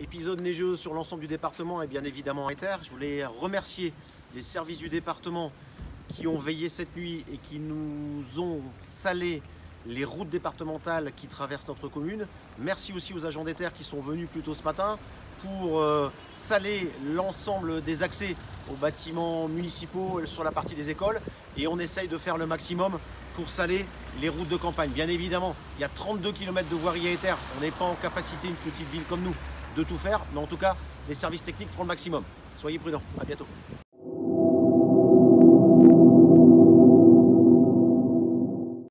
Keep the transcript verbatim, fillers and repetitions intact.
Épisode neigeux sur l'ensemble du département et bien évidemment à Éther. Je voulais remercier les services du département qui ont veillé cette nuit et qui nous ont salé les routes départementales qui traversent notre commune. Merci aussi aux agents d'Éther qui sont venus plus tôt ce matin pour euh, saler l'ensemble des accès aux bâtiments municipaux sur la partie des écoles. Et on essaye de faire le maximum pour saler les routes de campagne. Bien évidemment, il y a trente-deux kilomètres de voirie à Éther. On n'est pas en capacité, une petite ville comme nous, de tout faire. Mais en tout cas, les services techniques feront le maximum. Soyez prudents. À bientôt.